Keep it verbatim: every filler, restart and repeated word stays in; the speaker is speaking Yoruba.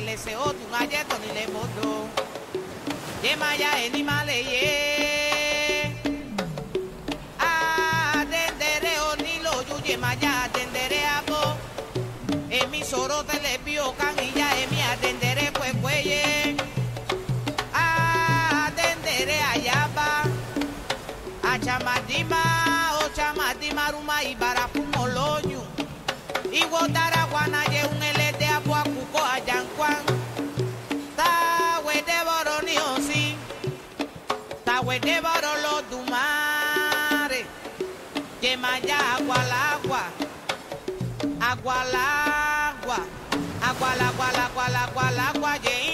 le se o tu aye to ni le modo ye maya eni male ye a dendere o ni lo yu ye maya dendere abo emi soro te le pio kan y ya emi atendere pues pues ye a dendere ayaba a chamadima o chamadima ruma y barakumo loñu y wotara guana ye un elete a puacuco a yanquan ta we de boro ni osi ta we de boro lo dumare ye maya agua al agua agua al agua agua al agua al agua al agua al agua ye